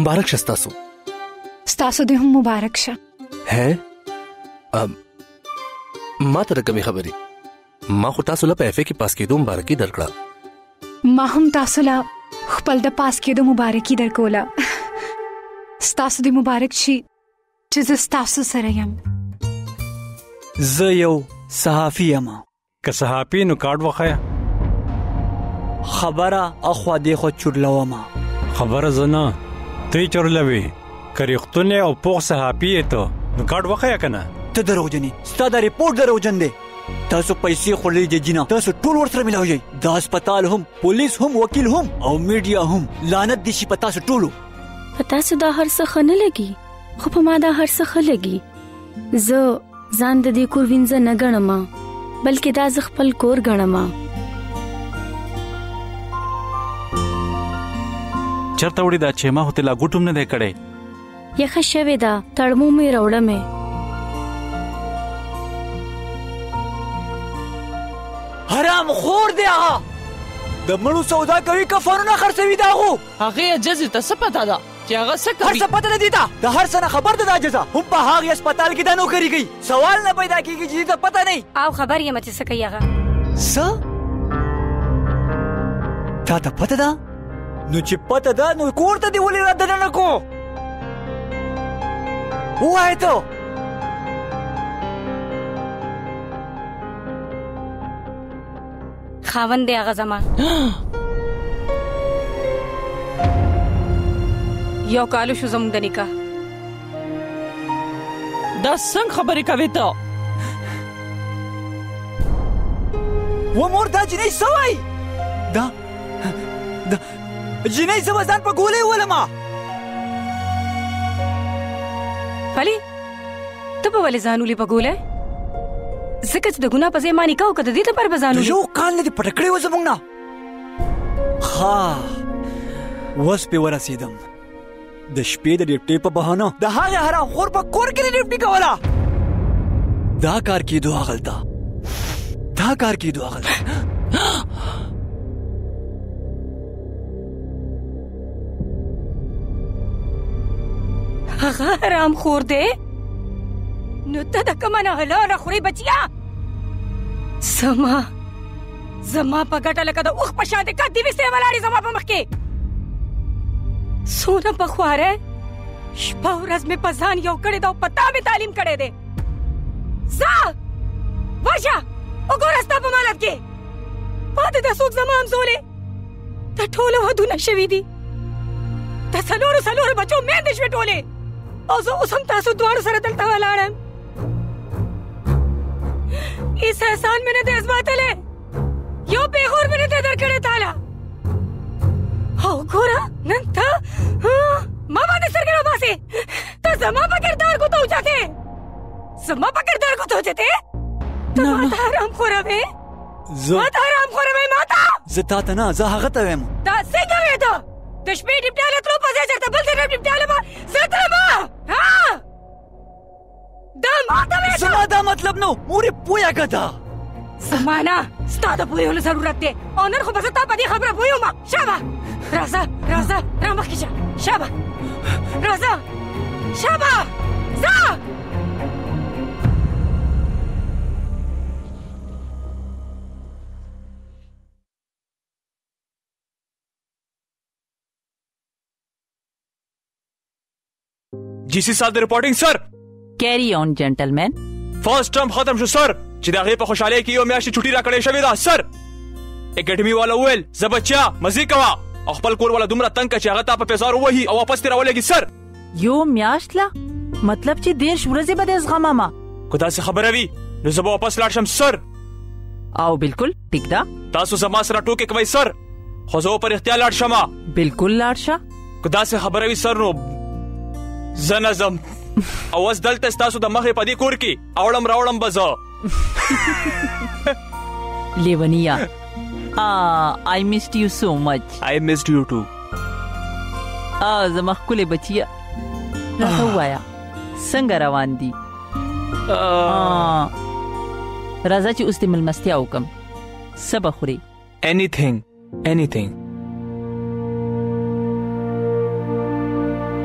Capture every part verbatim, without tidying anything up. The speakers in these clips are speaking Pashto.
Mubarak شه ستاسو. ستاسو دې هم مبارک شه. هه ما ته کومې خبرې؟ ما خو تاسو له په افه کې پاس کېدو مبارکي درکړه. ما هم تاسو له خپل د پاس کېدو مبارکي درکوله. ستاسو دې مبارک شي چې زه ستاسو سره یم. زه یو صحافي یم. که صحافي نو کارت وخایا. خبره اخوا دی خو چورلوما. خبره زنه ته چورلوي. کریختونه او پوخ صحافي ته نو کارت وخایا کنه. ته دروغجنې. ستاسو د ریپورت دروغجن دی. تاسو پیسې خورلې دي جنا. تاسو ټول ورسره ملاوي. د هسپتال هم، پولیس هم، وکیل هم او میډیا هم. لعنت دي شي پتا سو ټولو. پتا سو دا هر څه خنه لګي. خو په ما دا هر څه خلګي. زه ځان د دې کور وینځ نه غنم، بلکې دا ز خپل کور غنم. چرته وړي دا چې ما هوته لا ګټوم نه دی کړي. یخه شوه دا تړمو مې راوړم. حرام خور دی هغه. د مړو سودا کوي کفارونه خرڅوي دا هغه. هغه اجازه ته څه پتا ده چې هغه څه کوي؟ هر څه پته نه دی دا. د هر څه نه خبر ده دا اجازه. هم په هغه هسپتال کې د نوکری کوي. سوال نه پیدا کیږي چې ته پته نه. او خبر یې مته څه کوي هغه؟ څه؟ تا ته پته ده؟ نو چې پته ده نو کور ته دی ولې را دننه کو؟ وای ته خاوند دی هغه زما. یو کالو شو زموږ د نکاح. دا څنګه خبرې کوي ته؟ و مور دا جنۍ سوای. دا دا جنۍ زما ځان په ګولې ولما. فلی ته په ولې ځانولې په ګولې؟ زکه چې د ګناه په ځای مانی کاو کده دې ته پر بزانو. یو کال نه پټکړې و زمونږ نه. ها وس په ورسېدم. د شپې د ډیپټې په بهانه د هغه حرام خور په کور کې ډیپټې کوله. دا کار کېدو غلطه. دا کار کېدو غلطه. هغه حرام خور دی. نو ته د کومه نه حلاله خوري بچیا؟ زما زما په ګټه لکه د اوښ په شان دې کدي وسې ولاړې زما په مخ کې. څونه په خواره شپه ورځ مې په ځان یو کړی دا او په تا مې تعلیم کړی دی. ځه ورشه وګوره ستا په مالت کې پاتې ده څوک زما همزولې. دا ټوله ودونه شوي دي. د څلورو څلورو بچو میندې شوې ټولې. او زه اوس هم تاسو دواړو سره دلته ولاړم. هیڅ احسان مې نه دی ازماتلی. یو پیغور مې نه دی درکړی تاله. او ګوره نن ته ما باندې سترګې راباسې. ته زما په کردار کو ته اوچتې. زما په کردار کو ته اوچتې. ته ما ته حرام خوره وې. ما ته حرام خوره وې. ما ته زه تا ته نه زه هغه ته ویم. دا څنګه وې ته؟ د شپې ډیپټاله تلو په ځای چېرته بل ځای ډیپټاله به زه تلمه. دا ما ته وې. زما دا مطلب نو مورې پویه کده. زما نه ستا د پوهېدلو ضرورت دی. او نن خو به زه تا په دې خبره پوهېږم. شابه راځه راځه را مخکې شه. شابه راځه شابه ځه. جی سی صاحب د ریپورټینګ سر. کیری آن جنټلمن. فرست ټرم ختم شو سر. چې د هغې په خوشحالۍ کې یو میاشتې چوټي راکړې شوې ده سر. اکیډمي والا وویل زه بچیا مزې کوه او خپل کور والا دومره تنګ کړه چې هغه تا په پیزار ووهي او واپس ترې راولېږي سر. یو میاشت لا مطلب چې دېرش ورځې به دې زغممه. که داسې خبره وي نو زه به واپس لاړ شم سر. او بالکل ټیک ده. تاسو زما سره ټوکې کوئ سر. خو زه په رښتیا لاړ شمه. بالکل لاړ شه. که داسې خبره وي سر نو زه نه ځم. او اوس دلته ستاسو د مخې په دې کور کې اوړم راوړم به زه. لیونیا I missed you so much. I missed you too. آ زما ښکلې بچیه راته ووایه څنګه روان دي؟ راځه چې اوس دې مېلمستیا وکړم. څه به خورې؟ Anything. Anything.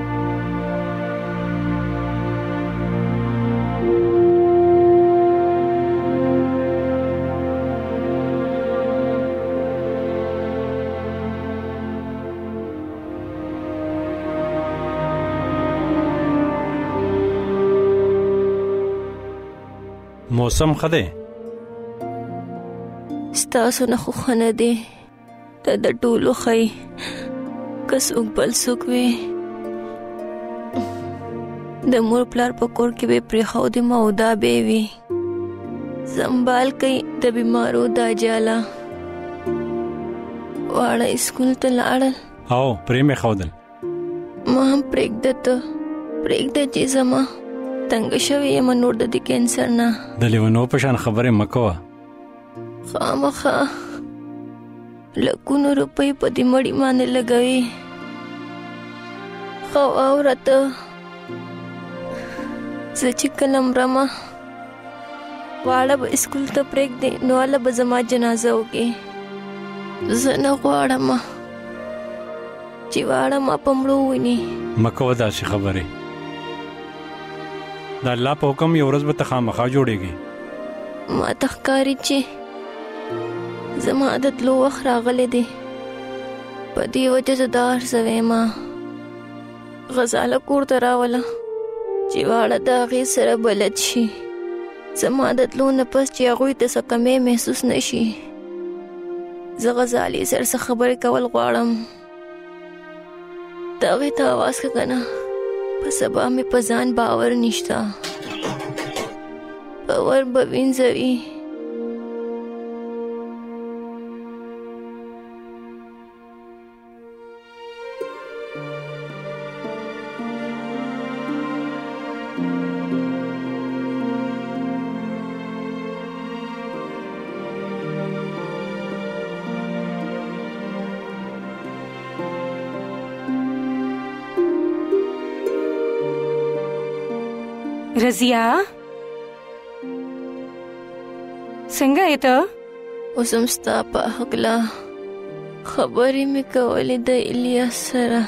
موسم ښه دی؟ ستاسو نه خو ښه نه دی، ته د ټولو ښه یې، که څوک بل څوک وي د مور پلار په کور کې به پرېښودې ما او دا به وي سنبال کوي د بیمارو دا جاله. واړه اسکول ته لاړل او پرې مې ښودل. ما هم پرېږده ته پرېږده چې زما تنګه شوې یم نور د دې کینسر نه. د لیونو په شان خبرې مه کوه. خامخا لکونو روپۍ په دې مړي باندې لګوي. خو واوره ته زه چې کله مرمه واړه به اسکول ته پرېږدې نو هله به زما جنازه وکړې. زه نه غواړم چې واړه ما په مړو وویني. مه کوه داسې خبرې. د الله په حکم یو ورځ به ته خامخا جوړېږي. ما ته ښکاري چې زما د تلو وخت راغلی دی، په دې وجه زه دا هر څه ویمه. غزاله کور ته راوله چې واړه د هغې سره بلد شي، زما د تلو نه پس چې هغوی ته څه کمی محسوس نه شي. زه غزالې سره څه خبرې کول غواړم. د هغې ته اواز که که نه، په سبا مې په ځان باور نشته. باور به وینځوي. رضیا څنګه یې ته؟ اوس هم ستا په هکله خبرې مې کولې د الیاس سره.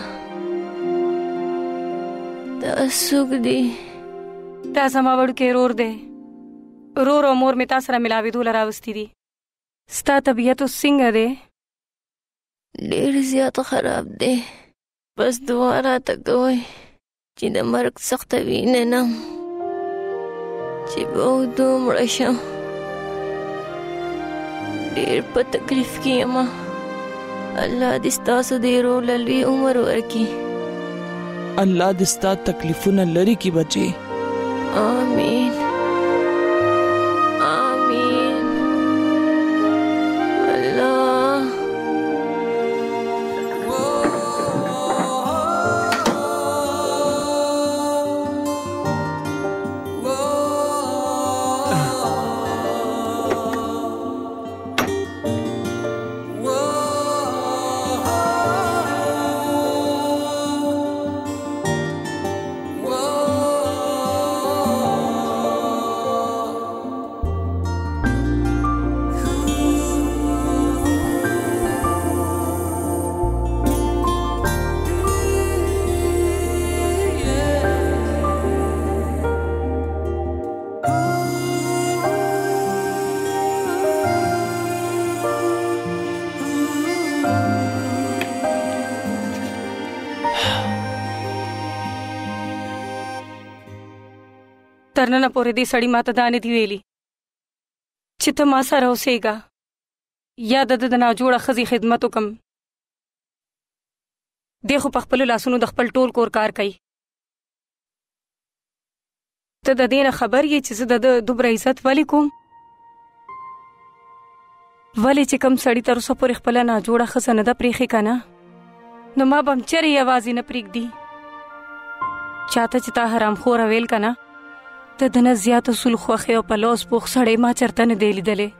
دا څوک دی؟ دا زما وړوکی ورور دی. ورور او مور مې تا سره ملاوېدو له راوستي دي. ستا طبیعت اوس څنګه دی؟ ډېر زیات خراب دی. بس دعا راته کوئ چې د مرګ سخته وینه نه چې به اودو مړه شم. ډېر په تکلیف کې یم. الله دې ستاسو د ورور له لوی عمر ورکړي. الله دې ستا تکلیفونه لرې کړي بچې. آمین آمین. الله تر ننه پورې دې سړي ماته دا نه دي ویلي چې ته ما سره اوسېږه یا د ده د ناجوړه ښځې خدمت وکړم. دی خو په خپلو لاسونو د خپل ټول کور کار کوي. ته د دې نه خبر یې چې زه د ده دومره عزت ولې کوم؟ ولې چې کوم سړي تر اوسه پورې خپله ناجوړه ښځه نه ده پرېښې که نه، نو ما به هم چرې یوازې نه پرېږدي. چاته چې تا حرامخوره ویل که نه، د ده نه زیات اصول خوښې او په لوز پوخ سړی ما چېرته نه دی لیدلی.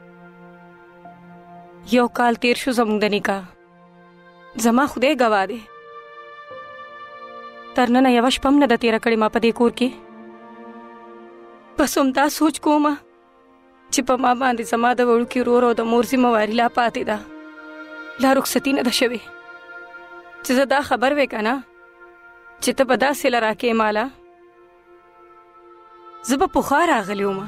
یو کال تیر شو زموږ د نکاح. زما خدای ګواه دی، تر ننه یوه شپه هم نه ده تېره کړې ما په دې کور کې. بس همدا سوچ کومه چې په ما باندې زما د وړوکي ورور او د مور ذمهواري لا پاتې ده، لا رخصتي نه ده شوې. چې زه دا خبر وې که نه چې ته به دا صله راکې ماله، زه به پخوا راغلی ومه.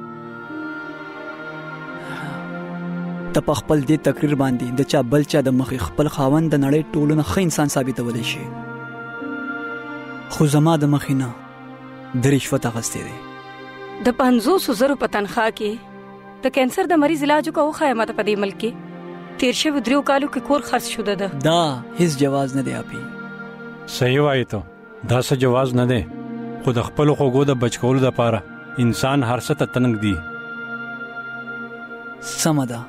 ته په خپل دې تقریر باندې د چا بل چا د مخې خپل خاوند د نړۍ ټولو نه ښه انسان ثابتولی شي، خو زما د مخې نه د رشوت اخیستی دی. د پنځوسو زرو په تنخواه کې د کینسر د مریض علاج وکړه. وښایه ماته په دې ملک کې تیر شوي دریو کالو کې کور خرڅ شوده ده. دا هیڅ جواز نه دی اپی. صحیح وایي ته، دا څه جواز نه دی، خو د خپلو خوږو د بچ کولو دپاره انسان هر څه ته تنګ دی. سمه ده،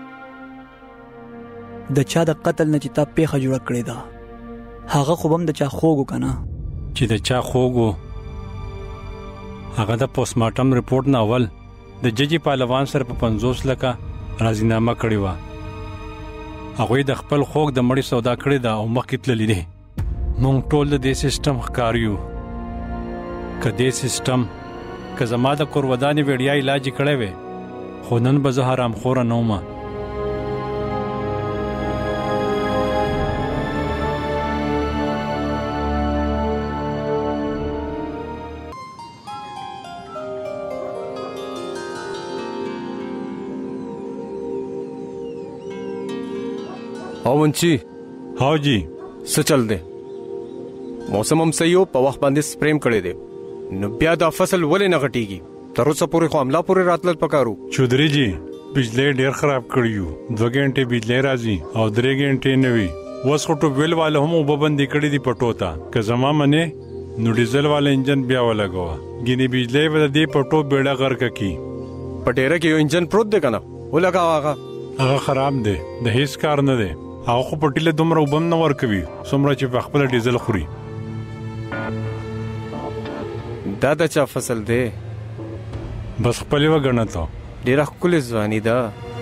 د چا د قتل نه چې تا پیښه جوړه کړې ده هغه خو به هم د چا خوږ و که نه؟ چې د چا خوږ و هغه د پوسټمارټم رپورټ نه اول د ججي پهلوان سره په پنځوس لکه راضینامه کړې وه. هغوی د خپل خوږ د مړي سودا کړې ده او مخکې تللي دي. مونږ ټول د دې سیسټم ښکار یو. که دې سیسټم که زما د کور ودانې وړیا علاج یې کړی وی خو نن به زه حرامخوره نه ومه. او منچی هاو جی څه چل دی؟ موسم هم صحیح و، په وخت باندې سپریم کړی دی، نو بیا دا فصل ولې نه غټیږي؟ تر اوسه پورې خو حمله پورې راتلل پکارو. چودري جی بجلی ډیر خراب کړی یو. دوه غنټې بجلی راځي او درې غنټې نه وي. اوس خو ټوبویل والا هم اوبه بندې کړي دي پټو ته. که زما منې نو ډیزل والا انجن بیا ولګوه، ګینې بجلی به د دې پټو بیړه غرقه کي. په ډیره کې یو انجن پروت دی که نه؟ ولګاوه هغه. هغه خراب دی، د هیڅ کار نه دی. هغه خو پټیله دومره اوبه هم نه ورکوي څومره چې په خپله ډیزل خوري. دا د چا فصل دی؟ بس خپلې وګڼه ته. ډېره ښکلې ځواني ده.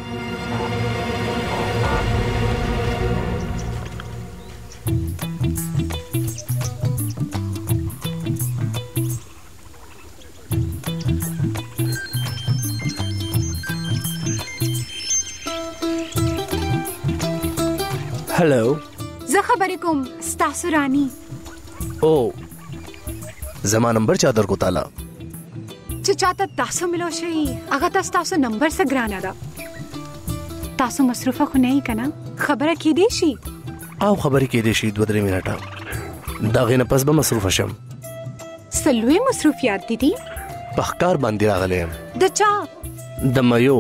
هلو، زه خبرې کوم ستاسو رانی. او زما نمبر چا درکو تعالی چې چاته تاسو ملو شي هغه تاسو نمبر څه ګرانه ده. تاسو مصروفه خو نه یې که نه؟ خبره کیدی شي او خبرې کیدی شي دوه درې منټه، د هغې نه پس به مصروفه شم. څه لوی مصروفیات دي دي؟ په ښکار باندې راغلی یم. د چا؟ د میو.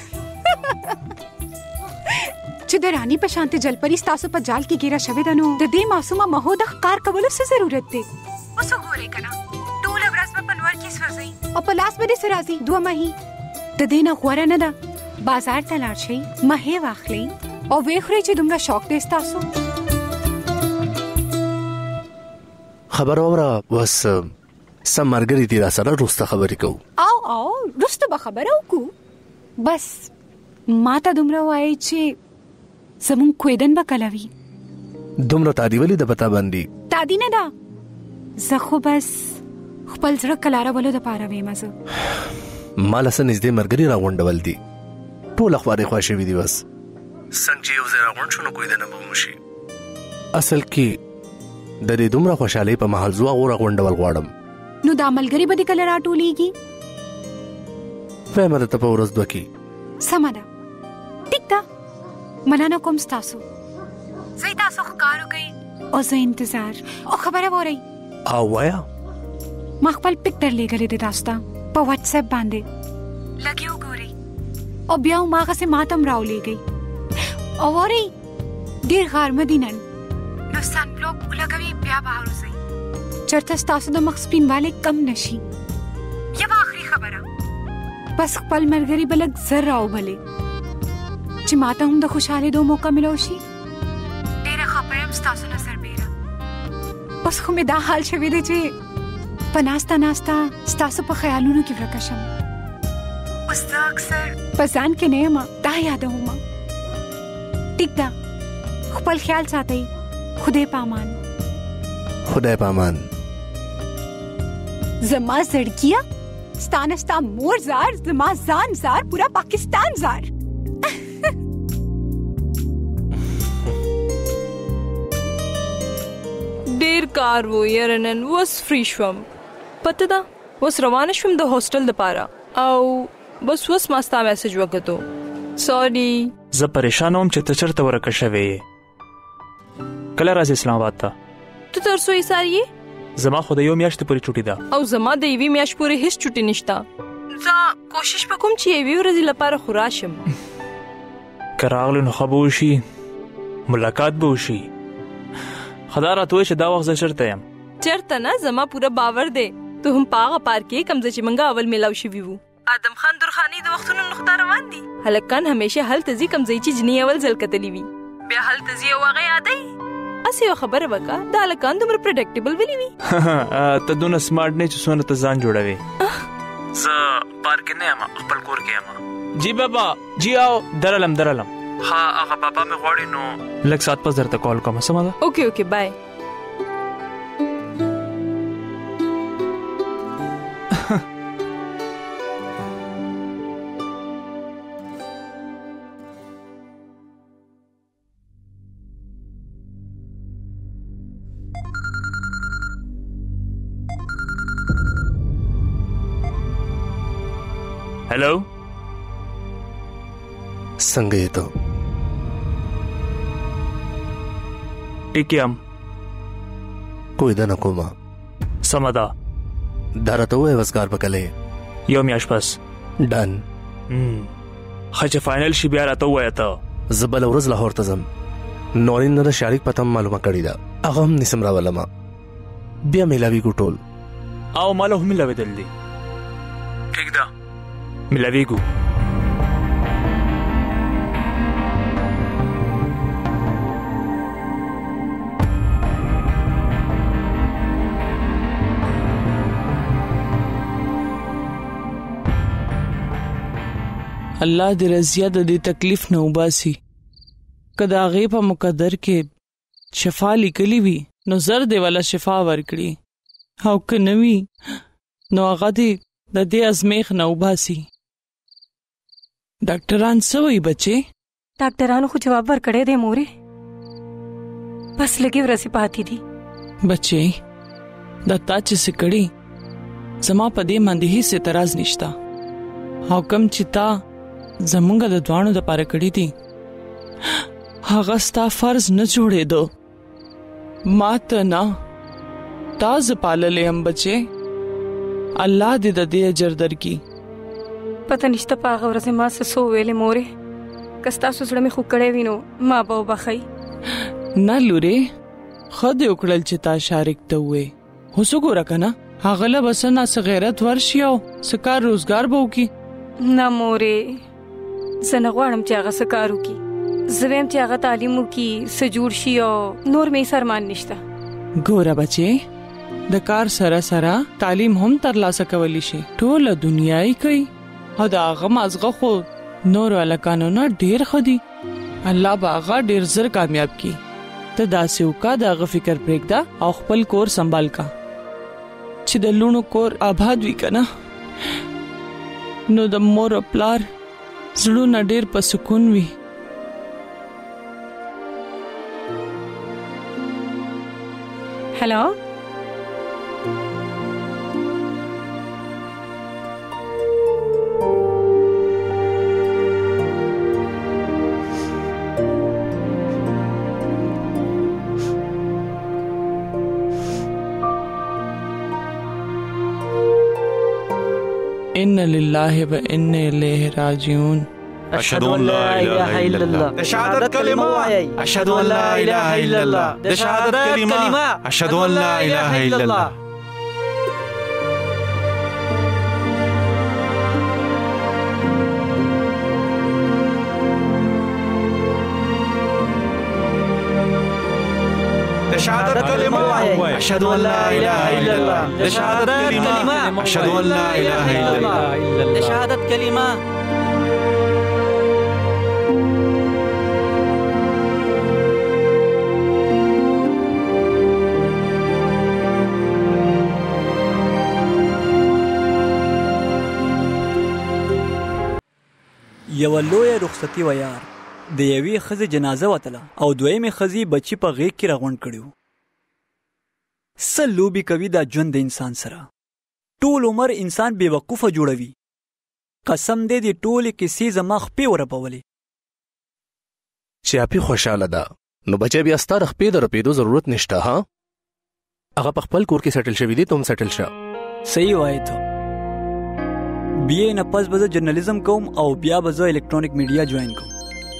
چې د رانی په شانته جلپری ستاسو په جال کې ګیره شوې ده نو د دې معصومه مهو د ښکار کولو څه ضرورت دی؟ اوس وګورئ که نه ټوله ورځ به په نور کې سوځئ او په لاس به دې څه راځي؟ دوه مهي. د دې نه غوره نه ده بازار ته لاړ شئ، مهې واخلئ او ویې خورئ چې دومره شوق دی ستاسو. خبر اوره، اوس سم ملګري دي را سره وروسته خبرې کوو. او او وروسته به خبره وکړو. بس ما ته دومره وایئ چې زمون کویدن به کله وي. دومره تادی ولې د پتا باندې؟ تادی نه ده، زه خو بس خپل زړه کلارولو دپاره ویمه. زه ما له څه نږدې ملګري راغونډول دي، ټوله خوارې خوا شوي دي. بس څنګه چې یو ځای راغونډ شو نو کویدنه به وشي. اصل کې د دې دومره خوشحالۍ په محل زه هغو راغونډول غواړم. نو دا ملګري به دې کله راټولېږي؟ وایم درته په ورځ دوه کې. سمه ده، ټیک ده، مننه کوم ستاسو. زه تاسو ښکار وکئ او زه انتظار. او خبره واورئ، او وایه ما خپل پکچر لیږلی دی تاسو ته په واتس اپ باندې، لږې وګورئ او بیا هماغسې ما ته هم راولېږئ. او واورئ ډېر غرمه دي نن، نو سن بلوک ولګوئ بیا بهر وځئ چېرته ستاسو د مخ سپینوالی کم نه شي. یوه آخري خبره، بس خپل ملګري به لږ زر راوبلئ چې ماته هم د خوشحالېدو موقع ملو شي. ډېره خفه یم ستاسو نه سربیره. اوس خو مې دا حال شوی دی چې په ناسته ناسته ستاسو په خیالونو کې ورکه شم. اوس زه اکثر په ځان کې نه یم، دا یادوم. ټیک ده، خپل خیال ساتئ. خدای پامان. خدای پامان. زما زړګیه ستا نه ستا مور زار، زما ځان زار، پورا پاکستان زار. ډیر کار وو یاره نن، اوس فری شوم. پته ده اوس روانه شوم د هوسټل دپاره او بس اوس ما ستا میسج وکتو. سوري. زه پریشان وم چې ته چېرته ورکه شوې یې. کله راځې اسلام آباد ته؟ ته تر څو ایسار یې؟ زما خو د یو میاشتې پورې چوټي ده. او زما د یوې میاشت پورې هیڅ چوټي نشته. زه کوشش وکوم چې یوې ورځې لپاره خو راشم. که راغلو نو ښه به وشي، ملاقات به وشي. خدا راته ووایه چې دا وخت زه چېرته یم. چېرته نه، زما پوره باور دی ته هم په هغه پارک کې کوم ځای چې موږ اول میلاو شوي وو. آدم خان درخانۍ د وختونو نقطه روان دي. هلکان همیشه هلته ځي کوم ځای چې جنۍ اول ځل کتلي وي، بیا هلته ځي او هغه یادوي. هسې یوه خبره وکړه، دا هلکان دومره پرډکټیبل ولې وي؟ ته دونه سمارټ نه چې څونه ته ځان جوړوې. زه پارک کې نه یم، خپل کور کې یم. جی بابا، جی آو، درالم درالم. ها هغه بابا مې غواړي نو لږ ساعت پس درته کال کوم. سمه ده؟ اوکې اوکې بای. Hello, څنګه یې ته؟ ټیک یم. کوی ده نه کومه. سمه ده. دا راته ووایه وزګار به کله یې؟ یو میاشت پس. ډن. ښه چې فاینل شي بیا راته ووایه ته. زه بله ورځ لاهور ته ځم. نورین نه د شاریک پته هم معلومه کړې ده، هغه هم نیسم راولمه، بیا میلاویږو ټول. او ماله هم میلاوېدل دي. ټیک ده، میلاویږو. الله دې رضیا د دې تکلیف نه وباسي. که د هغې په مقدر کې شفا لیکلي وي نو زر دې والا شفا ورکړي، او که نه وي نو هغه دې د دې ازمیخ نه وباسي. ډاکټران څه وایي بچې؟ ډاکټرانو خو جواب ورکړی دی مورې، بس لږې ورځې پاتې دي. بچې دا تا چې څه کړي زما په دې باندې هیڅ اعتراض نشته، او کوم چې تا زمونږ د دواړو دپاره کړي دي هغه ستا فرض نه جوړېدو. ما ته نه، تا زه پاللی یم بچې. الله دې د دې اجر درکړي. پته نشته په هغه ورځې ما څه څه وویلې مورې، که ستاسو زړه مې خوږ کړی وي نو ما به وبښئ. نه لورې، ښه دې وکړل چې تا شارک ته ووې. اوس وګوره که نه هغه له به څه نه څه غیرت ورشي او څه کار روزګار به وکړي. نه مورې، زه نه غواړم چې هغه څه کار وکړي. زه ویم چې هغه تعلیم وکړي، څه جوړ شي، او نور مې هېڅ ارمان نشته. ګوره بچې، د کار سره سره تعلیم هم ترلاسه کولی شي. ټوله دنیا یې کوي، او د هغه مازغه خو نورو هلکانو نه ډېر ښه دي. الله به هغه ډېر زر کامیاب کړي. ته داسې وکړه، د هغه فکر پرېږده او خپل کور سنبال کا، چې د لوڼو کور آباد وي که نه نو د مور او پلار زړونه ډېر په سکون وي. هلو، إن لله وإنا إليه راجعون. أشهد أن لا إله إلا الله. شهادة كلمة. أشهد أن لا إله إلا الله. شهادة كلمة. أشهد أن لا إله إلا الله. شهادة كلمة. أشهد أن لا إله إلا الله. شهادة كلمة. أشهد أن لا إله إلا الله. شهادة كلمة. یو لویه رخصتي و یار، د یوې ښځې جنازه وتله او دویمې ښځې بچي په غېږ کې راغونډ کړي وو. څه لوبې کوي دا ژوند د انسان سره، ټول عمر انسان بې وقوفه جوړوي. قسم دې د ټولې کیسې زما خپې ورپولې. چې اپی خوشحاله ده نو بچی بیا ستا د خپې د رپېدو ضرورت نشته. ها، هغه په خپل کور کې سیټل شوي دي، ته هم سیټل شه. صحیح وایې ته. बीए نه پس به جرنالیزم کوم او بیا به الکترونیک میډیا جوائن کوم.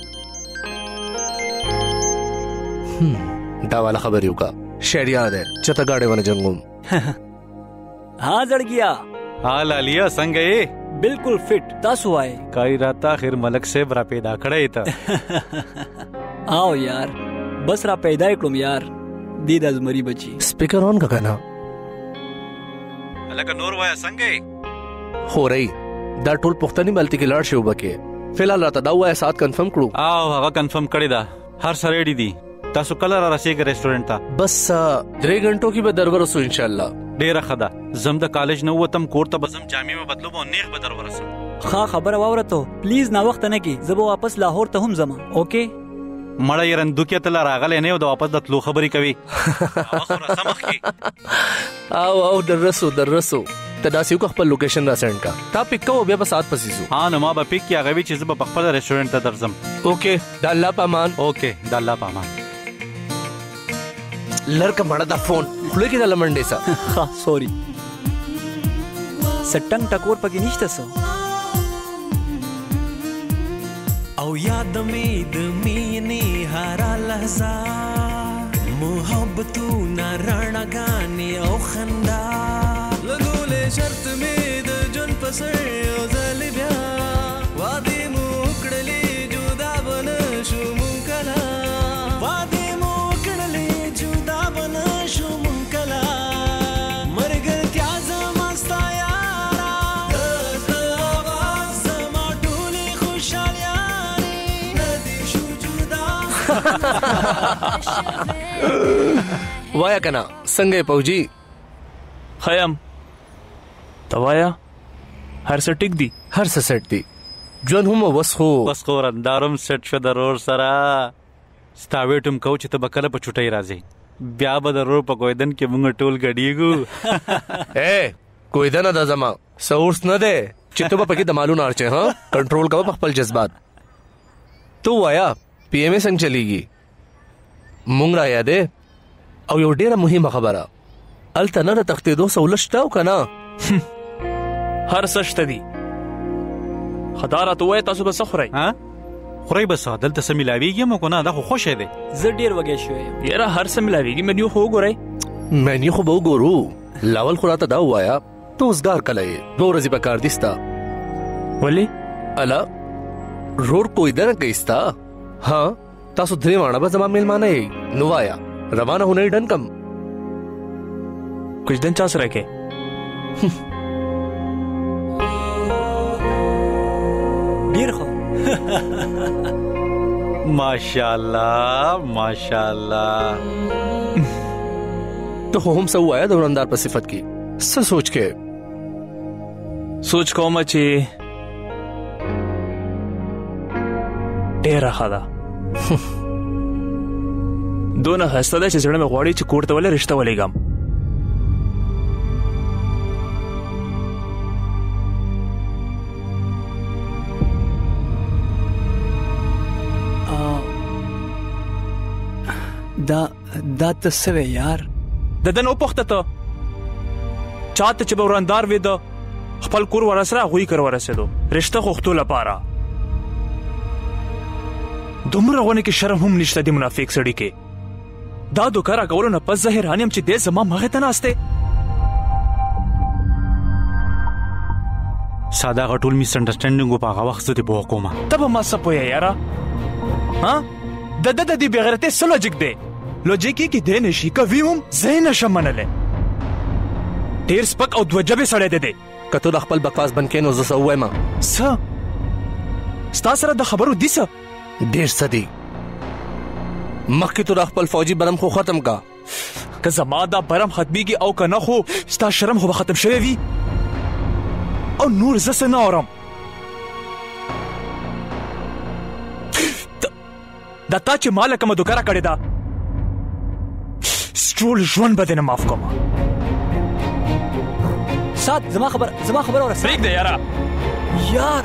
دا والا خبر یو کا شعر یاد ہے چتا گاڑے ونه جنگوم. हाँ जड़गिया. हाँ लालिया संग है बिल्कुल फिट तासु आए काई राता खैर मलक से बरा पैदा खड़े था. आओ यार बस रा पैदा इकड़म यार दीद अजमरी बची. स्पीकर ऑन का गाना अलग नूर वाया संग है हो रही दा टोल पुख्तनी बलती की लाड़ शोबा के फिलहाल राता दा हुआ है साथ कंफर्म करो. आओ हवा कंफर्म कड़ी दा हर सरेडी दी तासु कलर रसीग रेस्टोरेंट था बस दरे घंटों की बदरवर सो इंशाल्लाह. डेरा खदा जम द कॉलेज न वतम कोर्ट बजम जामी में बदलो वो नेक बदर वरसम. खा खबर वावरा तो प्लीज ना वक्त न की जब वापस लाहौर त हम जमा ओके मड़ा यरन दुकिया तला रागले ने द वापस दतलो खबरी कवि आखर समख की आओ आओ दरसो दरसो तदासियो का खपल लोकेशन रा सेंड का ता पिक को बे बस साथ पसीसु. हां न मा बा पिक की आगे भी चीज ब खपल रेस्टोरेंट त दरजम. ओके दल्ला पामान ओके दल्ला पामान लड़का मड़ा दा फोन खुले की दल्ला मंडे सा. हां सॉरी सटंग टकोर पकी निश्त सो او یاد می د مینې هر لحظه محبتونه رڼاګانې او خندا لګولې شرط می د جون په سر یو ځل بیا وادي مو کړلې جدا بن شو مون کلا وادي مو کړلې جدا بن شو مون کلا مرګ کیا زما ستا یارا د आवाज زما ټولې خوشالیا वाया कना संगे पौजी खयाम तवाया हर से टिक दी हर से सेट दी जन हम बस हो बस को रंदारम सेट श दरोर सरा स्टावेटम कोच त बकल प छुटई राजी ब्या बदरोर प गोयदन के मुंग टोल गडीगु ए कोयदन द जमा सोर्स न दे चित्तो प पकी दमालू नारचे हां कंट्रोल का पखपल जज्बात तो वाया पीएमए संग चलीगी मुंगरा यादे او یو ډیره مهمه خبره الته نه تختې دو سولشتاو کنه هر سشت دی خداره تو وای تاسو بس خوري ها خوري بس دلته سملاویږي مو کنه دا خو خوشه دی زه ډیر وګی شوې یاره هر سملاویږي منیو خو ګورای منیو خو به ګورو لاول خراته دا وایا تو وزګار کله دو ورځې په کار دیستا ولی الا رور کوئی در کیستا ها تاسو درې وانه به زما میلمانه نو وایا रवाना होने डन कम कुछ दिन चास रखे बीर खो माशाल्लाह माशाल्लाह तो हम सब आया दौरंदार पर सिफत की सब सोच के सोच को मची डेरा खादा दोनों हंसता था चिचड़े में गोड़ी चिकोड़ते वाले रिश्ता वाले गम دا دا तसवे यार ददन ओ पख्ता तो चाहते च बवरंदार वे दो खपल कुर वरसरा हुई कर वरसे दो रिश्ता खोखतो लपारा दुमरा होने की शर्म हम निश्ता दी मुनाफिक सड़ी के दादो करा गौलो न पस ज़ाहिर हानियम ची दे जमा मगे तनास्ते सादा गटुल मिसअंडरस्टैंडिंग को पागा वक्त से बोकोमा तब हम सब पोया यारा हाँ ददा ददी बेगरते सलॉजिक दे लॉजिक की दे नशी कभी हम ज़हन शमनले ढेर स्पक और द्वजबे सड़े दे दे कतो दखपल बकवास बनके नो ज़सा हुआ मां सा स्तासरा द खबरों दिसा ढेर सदी मक्की तो रखपल फौजी बरम को खत्म का का जमादा बरम खत्मी की औ का न हो स्ता शर्म हो खत्म शवे वी और नूर जसे न औरम दत्ता चे मालक म दुकारा कड़े दा स्ट्रोल जवन बदे न माफ कमा साथ जमा खबर जमा खबर और ब्रेक दे यारा यार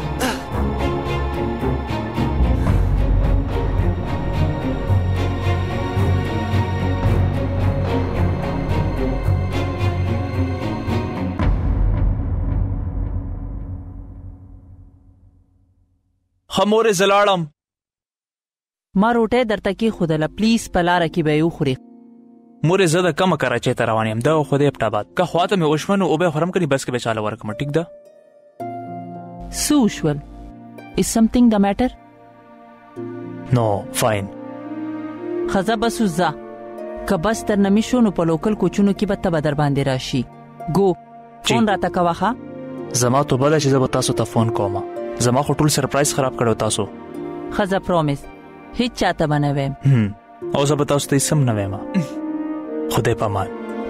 خمورې زلاړم ما روټه درته کې خودله پلیز پلاره کې به یو خوري مورې زه د کمه کراچۍ ته روان یم دا خو د اپټاباد که خواته مې وشوه نو اوبه خورم کني بس کې به چاله ورکړم ټیک ده څه وشول is something the matter نو فاین خزه بس وزا که بس تر نمی شو نو په لوکل کوچونو کې به ته به در باندې راشي ګو فون راته کوه ښه زما تو بله چې زه به تاسو ته فون کوم زما خو ټول سرپرایز خراب کړو تاسو خزه پرومیس هیڅ چاته به نه ویم او زه به تاسو ته هیڅ هم نه ویم خدای پامان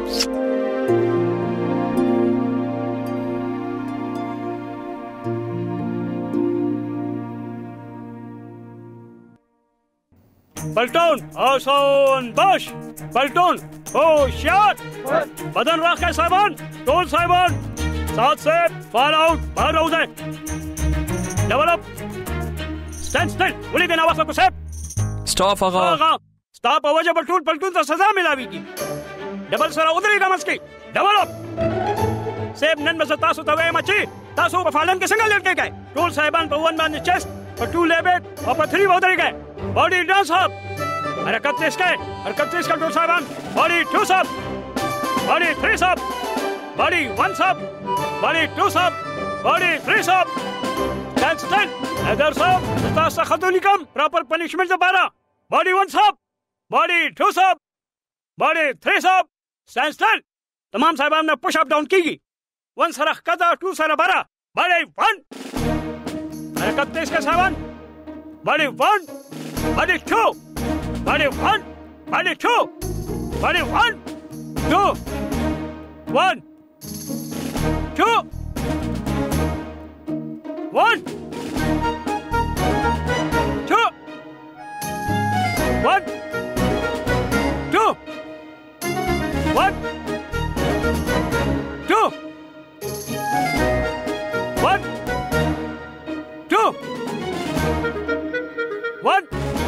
پلټون آسان باش پلټون هوشیار بدن راکه صاحبان ټول صاحبان سات سے فال آؤٹ باہر راوځه ډبل اپ سټاند سټاند ولې دې نه واسه کو صاحب سټاف هغه سټاپ اوجه پر ټول پلټون ته سزا ملاويږي ډبل سره ودرېږه مسکي ډبل اپ صاحب نن مزه تاسو ته وایم چې تاسو په فالن کې څنګه لټ کېږئ ټول صاحبان په ون باندې چست په ټول لیبټ او په تھری ودرېږئ body dance up हरकत तेज का हरकत तेज का डोर साहबान body two up body three up body one up body two up body three up stand stand अदर साहब तासा खतोनी कम प्रॉपर पनिशमेंट दोबारा body one up body two up body three up stand stand तमाम साहबान ने पुश अप डाउन कीगी वन सरख कदा टू सर बारा बॉडी वन हरकत तेज का साहबान body one Body two, body one, body two, body one, two, one, two, one, two, one, two, one, two, one, two, one.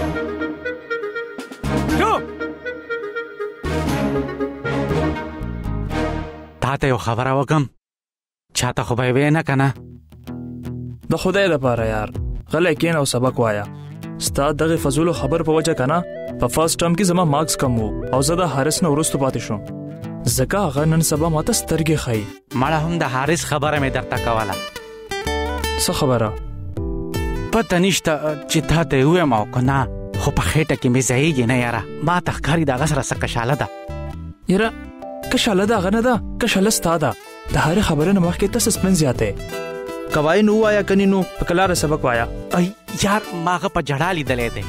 تاته یو خبره وکم چاته خو به وې نه کنه د خدای لپاره یار غلی کین او سبق وایا ستا دغه فضول خبر په وجه کنه په فرست ټرم کې زما مارکس کم وو او زه د حارث نه ورستو پاتې شوم ځکه هغه نن سبا ماته سترګې ښایي مړه هم د حارث خبره مې درته کوله څه خبره پته نشته چې تا ته ووایم او که نه خو په خېټه کې مې ځایږي نه یاره ما ته ښکاري د هغه سره څه کشاله ده یاره کشاله د هغه نه ده کشاله ستا ده د هرې خبرې نه مخکې ته سسپنس زیاتې کوای نو وایا کني نو په کلاره سبق وایا ای یار ما هغه په جړا لیدلی دی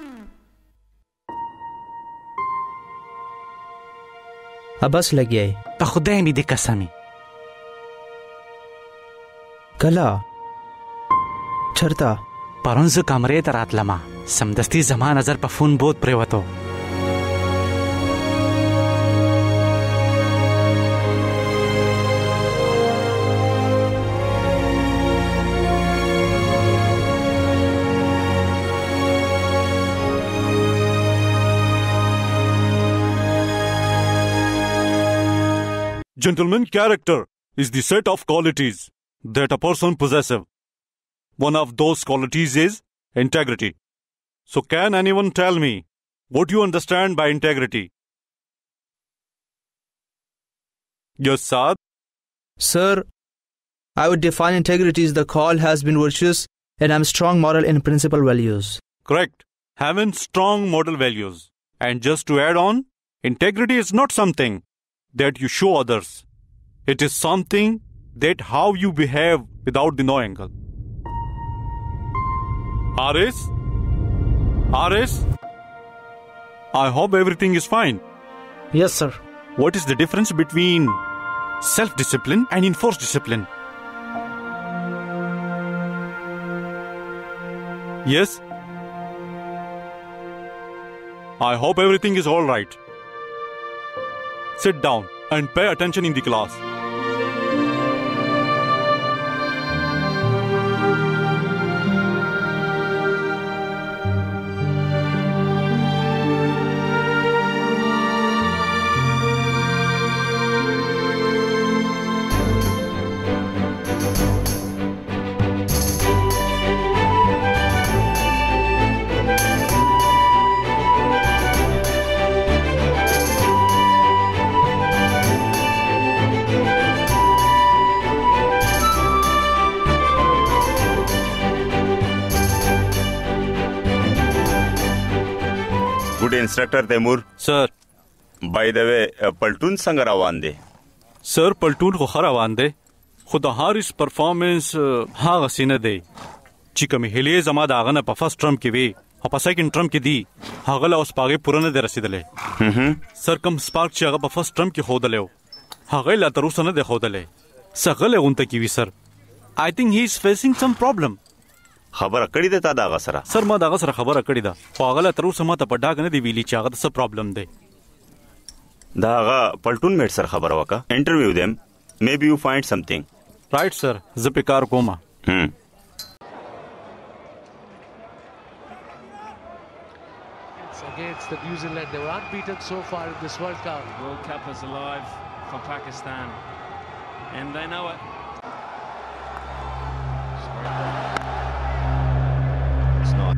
بس لګیای په خدای مې دې قسمي کلا چرته پرون زه کمرې ته راتلمه سمدستي زما نظر په فون بوت پرېوتو Gentlemen, character is the set of qualities that a person possesses. One of those qualities is integrity. So can anyone tell me what you understand by integrity? Yes, Saad? Sir, I would define integrity as the call has been virtuous and I'm strong moral and principle values. Correct. Having strong moral values. And just to add on, integrity is not something that you show others. It is something that how you behave without denying. Aris? Aris? I hope everything is fine. Yes, sir. What is the difference between self-discipline and enforced discipline? Yes? I hope everything is all right. Sit down and pay attention in the class. ډیوټي انسټرکټر تیمور سر بای د وی پلټون څنګه روان دی سر پلټون خو خره روان دی خو د هاریس پرفارمنس هغه سینه دی چې کوم هلي زما د هغه نه په فرست ټرم کې وی او په سیکنډ ټرم کې دی هغه له اوس پاغه پوره نه رسیدلې سر کوم سپارک چې هغه په فرست ټرم کې خودلې هغه لا تر اوسه نه دی خودلې سغله غونته کې وی سر I think he is facing some problem خبره کړې ده تا دا غسره سر ما دا غسره خبره کړې ده خو هغه تر اوسه ما ته په ډاګ نه دی ویلي چې هغه څه پرابلم دی دا هغه پلټون میټ سره خبره وکړه انټرویو دیم maybe you find something right sir زه په کار کوم هم Against the New Zealand, they were unbeaten so far in this World Cup. World Cup is alive for Pakistan, and they know it. It's not.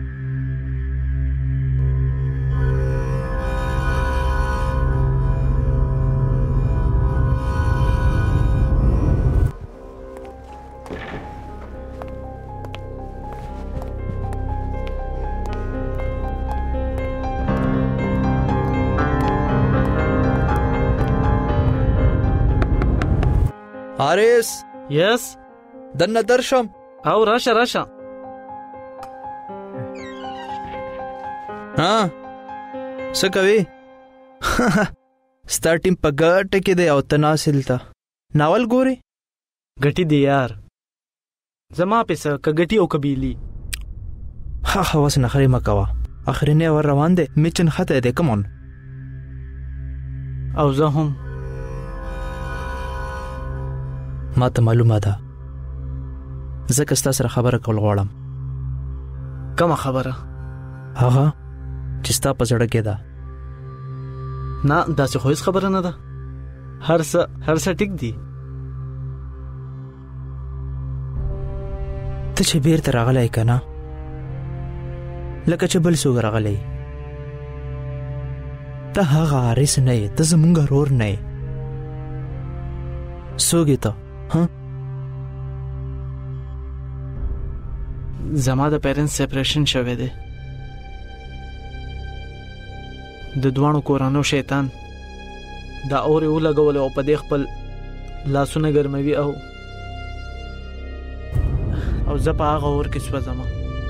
Haris. Yes. دنه درشم او راشه راشه ها څه کوي ستا ټیم په ګټه کې دی او تناسل ته ناول ګوري ګټي دی یار زما پیسه کګټي او کبيلي ها خواس نه خري مکوا اخرنه ور روان دي میچن خطه دی کمون او زه هم ما ته معلومه ده زکه ستاسو سره خبره کول غواړم کومه خبره هغه چې ستا په زړه کې ده نه دا څه خو هیڅ خبره نه ده هر څه هر څه ټیک دي ته چې بیرته راغلی کنه لکه چې بل څوک راغلی ته هغه حارس نه یې ته زمونږ رور نه یې څوک یې ته ها زما د پیرنټس سیپریشن شوه دی د دوانو کورانو شیطان دا اور یو لګول او په دې خپل لاسونه ګرموي او او زه په هغه اور کې سوځم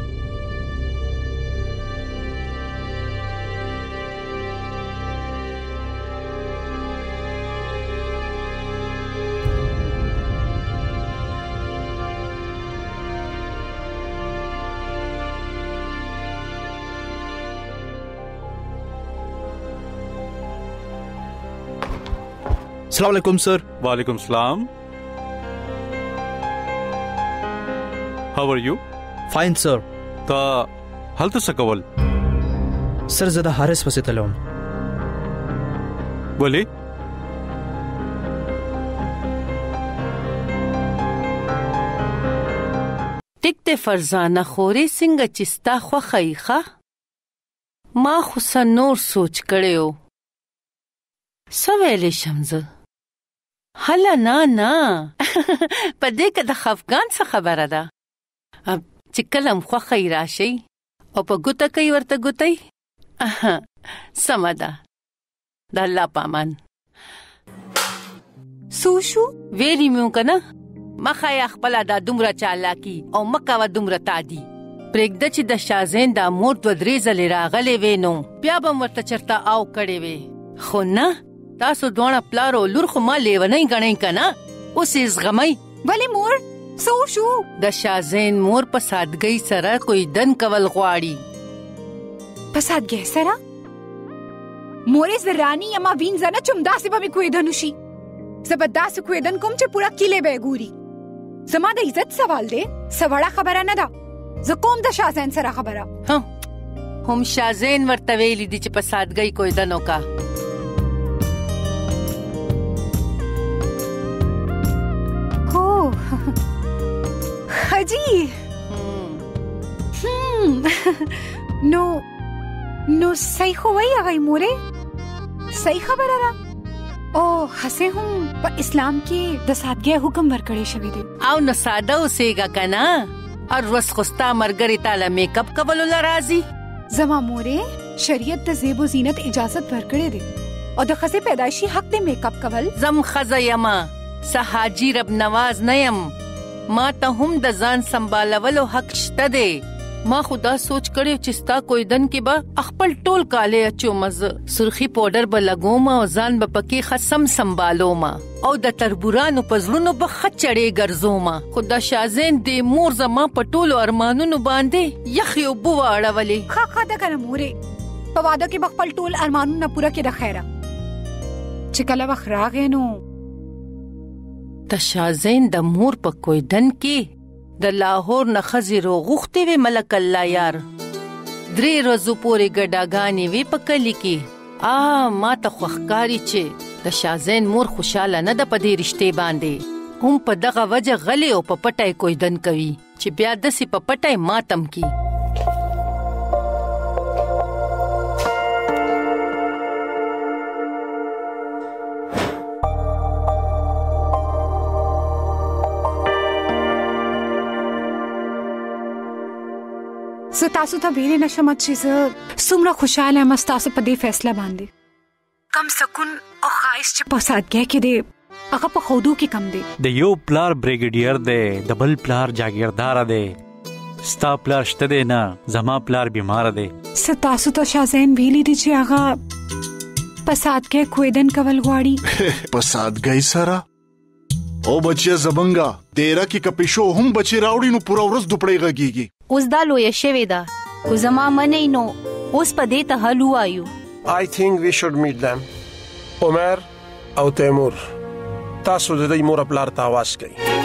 السلام علیکم سر وعلیکم السلام How are you? Fine sir تا هلته څه کول سر زه د حارس پسې تلم ولې ټیک ته فرزانه خوري څنګه چې ستا خوښه ښه ما خو څه نور سوچ کړیو څه ویلی شم زه هله نه نه په دې کې د خفګان څه خبره ده چې کله هم خوښه یې راشي او په ګوته کوي ورته ګوتئ سمه ده د الله په امان څه وشو ویلي مې که نه مه ښایه خپله دا دومره چالاکي او مه کوه دومره تادي پرېږده چې د شازین دا مور دوه درې ځلې راغلی وې نو بیا به م ورته چېرته او کړې وې خو نه تاسو دواړه پلار او لور خو ما لیونی ګڼئ که نه اوس یې زغمئ ولې مور څه وشو د شازین مور په سادګۍ سره کوئی دن کول غواړي په سادګۍ سره مورې زه راني یم وینځه نه چې همداسې به مې کوېدن وشي زه به داسې کوېدن کوم چې پوره کیلې به یې ګوري زما د عزت سوال دی څه وړه خبره نه ده زه کوم د شازین سره خبره هم شازین ورته ویلي دي چې په سادګۍ کوېدن وکړه حجی نو نو صحیح خو وایي هغه مورې صحیح خبره ده او هسې هم په اسلام کې د سادګۍ حکم ورکړی شوی دی او نو ساده اوسېږه که نه هر ورځ خو ستا ملګرې تا له میک اپ کولو له راځي زما مورې शरीयत د زیب و زینت اجازت ورکړې دي او د خزه پیدایشي حق د میک اپ کول. زم خزه یما سحاجی رب نواز نیم، ما ته هم د ځان سنبالولو حق شته دی. ما خدا سوچ کړو چې ستا کوئی دن کې به خپل ټول کاله اچو مز سرخی پاوډر به لګوم او ځان به پکې خصم سنبالوم او د تربورانو پزړونو به خچړې ګرځوم. خدا شازین دې مور زما په ټولو ارمانونو باندې یخ یو بو اړولې. خا خا د کنه مورې په واده کې خپل ټول ارمانونه پوره کړه خیره چې کله وخت راغې نو د شازین د مور په کوئی دن کې د لاهور نه خزیرو غوختي وی ملک الله یار درې ورځې پورې ګډاګانې وی پکلی کې آ ما ته خوخکاری چې د شازین مور خوشاله نه د پدې رشته باندې هم په دغه وجه غلې او په پټای کوئی دن کوي چې بیا د سی په پټای ماتم کی. زه تاسو ته ویلې نشم چې زه څومره خوشاله یم تاسو په دې فیصله باندې. کم سکون او خواهش چې په سادګۍ کې دی هغه په خودو کې کم دی. د یو پلار بریګیډیر دی، د بل پلار جاگیردار دی. ستا پلار شته دی نه، زما پلار بیمار دی. زه تاسو ته شازین ویلې دي چې هغه په سادګۍ کویدن کول غواړي. په سادګۍ سره او بچیا زبنګا تیرا کې کپیشو هم بچی راوړي نو پورا ورځ دوپړې غږیږي. اوس دا لوی شوی دا کو زما منې نو اوس په دې ته حل وایو. I think we should meet them. عمر او تیمور تاسو د دې مور خپل ارتاواز کوي.